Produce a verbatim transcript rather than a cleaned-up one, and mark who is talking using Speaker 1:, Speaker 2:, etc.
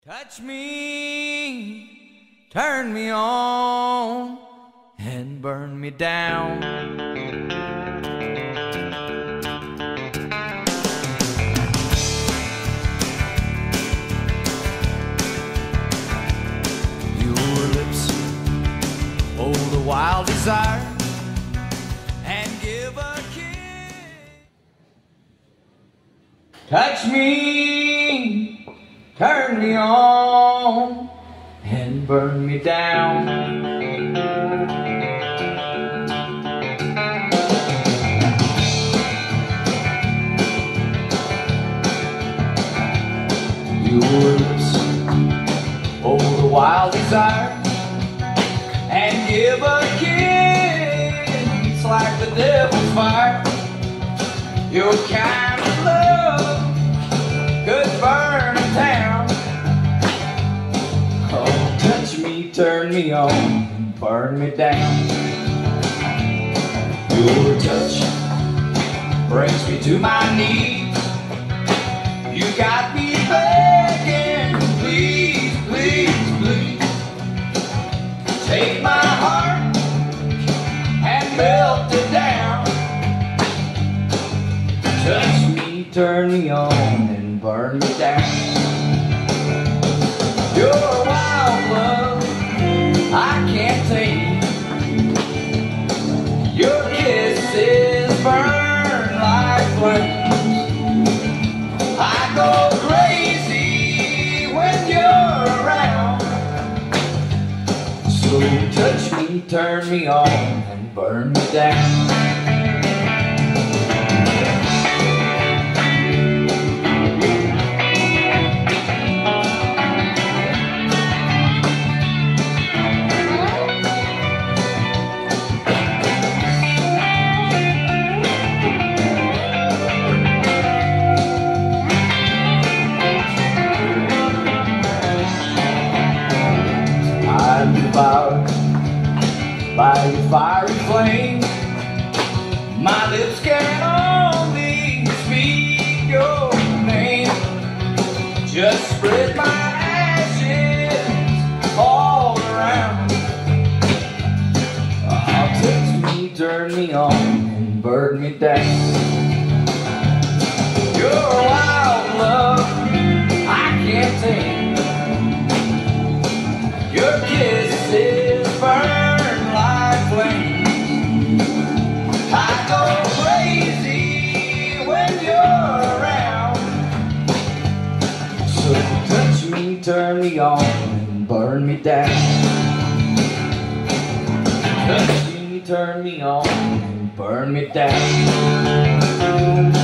Speaker 1: Touch me, turn me on, and burn me down. Your lips hold a wild desire and give a kiss. Touch me, turn me on, and burn me down. Your lips hold a wild desire and give a kiss like the devil's fire. Your kind of love could burn a town. Oh, touch me, turn me on, and burn me down. Your touch brings me to my knees. You got me begging, please, please, please. Take my heart and melt it down. Touch me, turn me on, and burn me down. Your wild love, I can't take. Your kisses burn like flames. I go crazy when you're around. So touch me, turn me on, and burn me down. I'm devoured by your fiery flame. My lips can only speak your name. Just spread my ashes all around. Oh, touch me, turn me on, and burn me down. Your wild love, I can't take. Your kisses burn like flames. I go crazy when you're around. So touch me, turn me on, and burn me down. Touch me, turn me on, and burn me down.